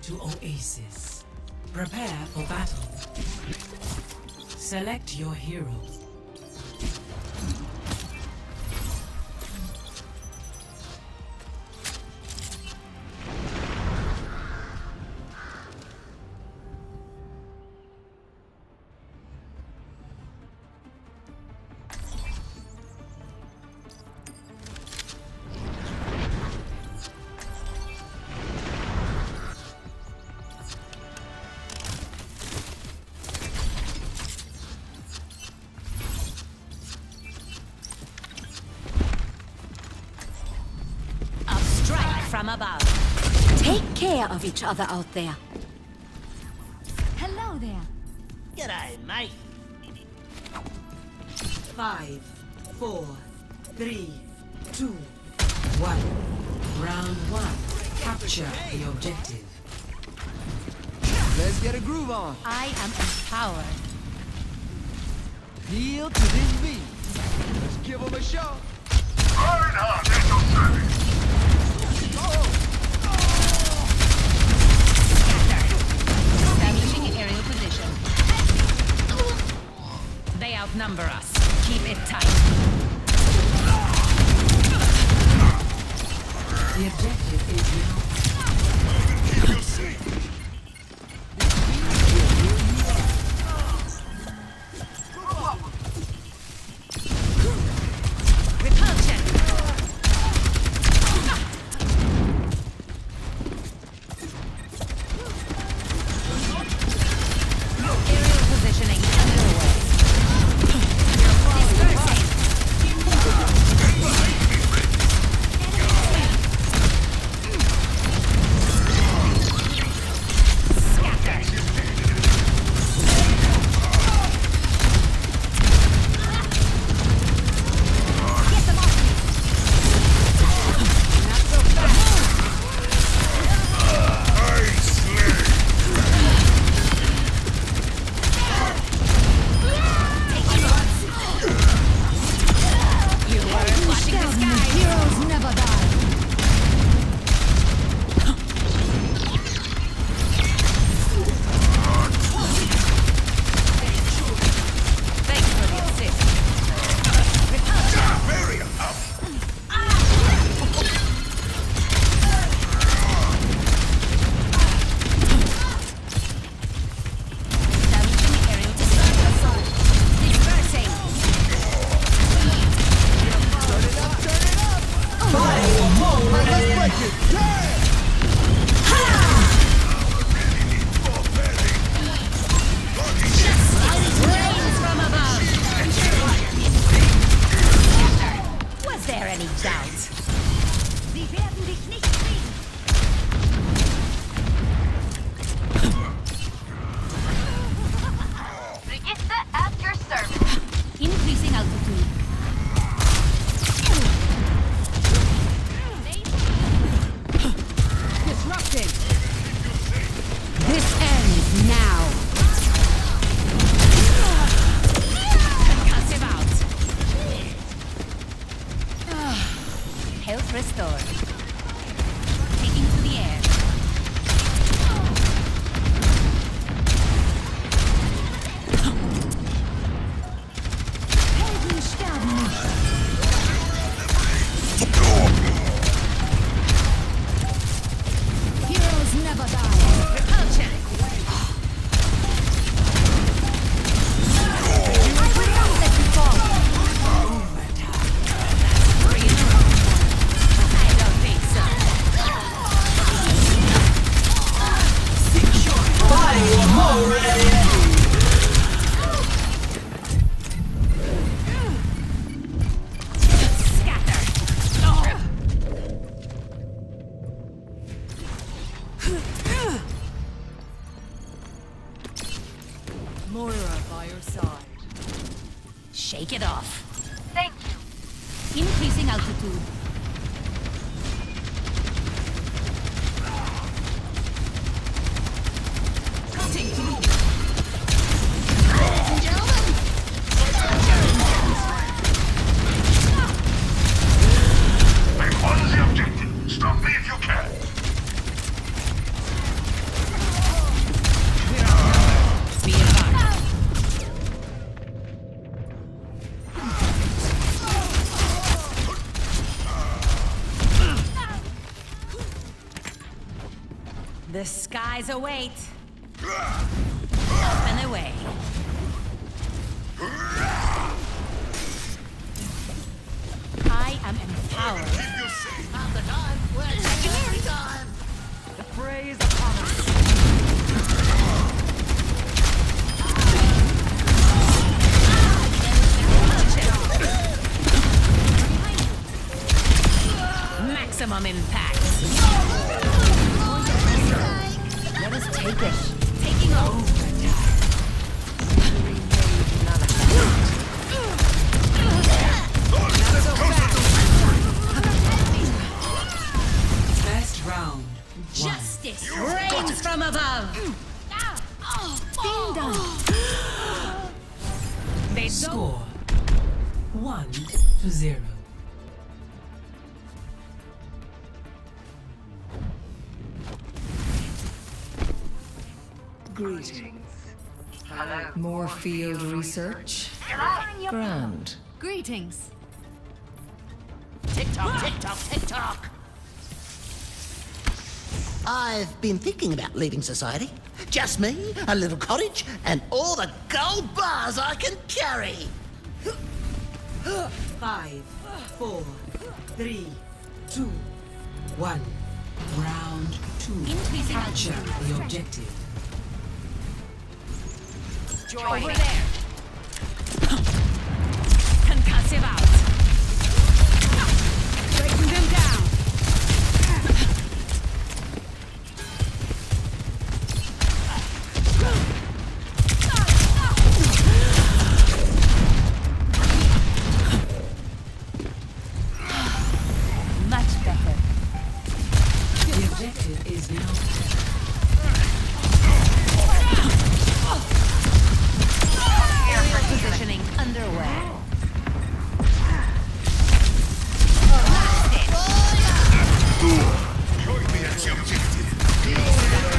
to Oasis. Prepare for battle. Select your hero. From above. Take care of each other out there. Hello there. G'day, mate. 5, 4, 3, 2, 1. Round 1. Capture the objective. Let's get a groove on. I am empowered. Kneel to this beat. Let's give them a show. Reinhardt at your service. Establishing aerial position. They outnumber us. Keep it tight. The objective is now. Keep your seat. Repulsion. Aerial positioning underway. Dispersing. Shake it off. Thank you. Increasing altitude. Cutting through. Ladies and gentlemen. What is the objective? Stop me if you can. The skies await. Up and away. I am empowered. Keep you safe. The prey is upon us. Maximum impact. Let us take it. Taking over. First round. Justice reigns from above. Ding dong. They don't. Score 1-0. Greetings. More field research? Grand. Greetings. I've been thinking about leaving society. Just me, a little cottage, and all the gold bars I can carry. 5, 4, 3, 2, 1. Round 2. Capture the objective. Over there. Concussive out. Breaking them down. Much better. The objective is now. Aerial positioning underway. Join me at the objective.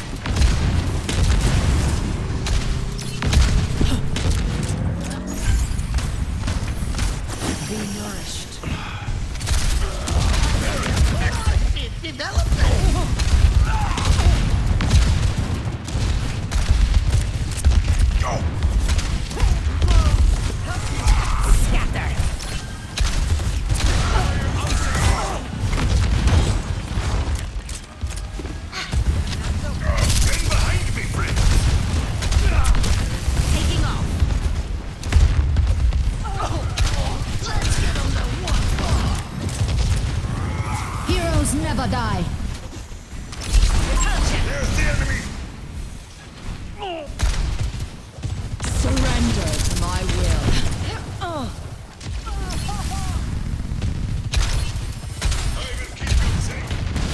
Be nourished. It developed. Go. Scatter. Stand behind me, friend. Taking off. Heroes never die. There's the enemy. Surrender to my will. I will keep you safe.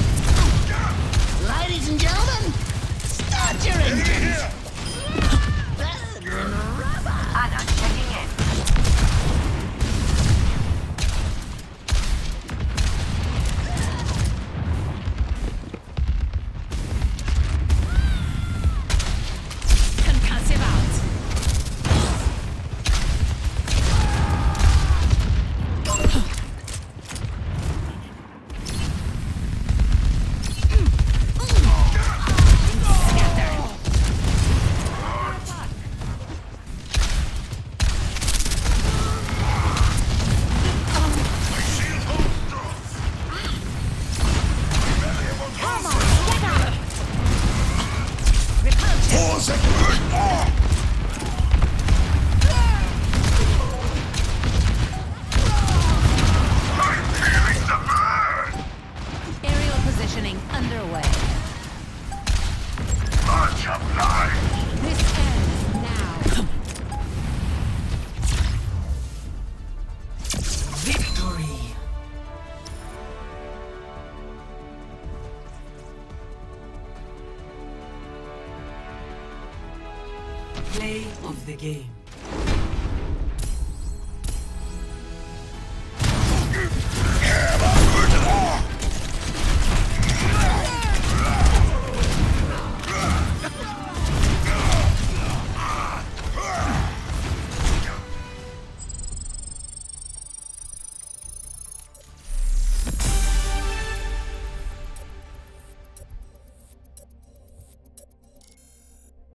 Ladies and gentlemen, start your Enemy engines. here. Anna checking in. Concussive out. Scatter. My shield holds strong. Come on, get up. Repulsion. Pause and good. I'm feeling the burn. Aerial positioning underway. Much obliged. This ends now. Victory. Play of the game.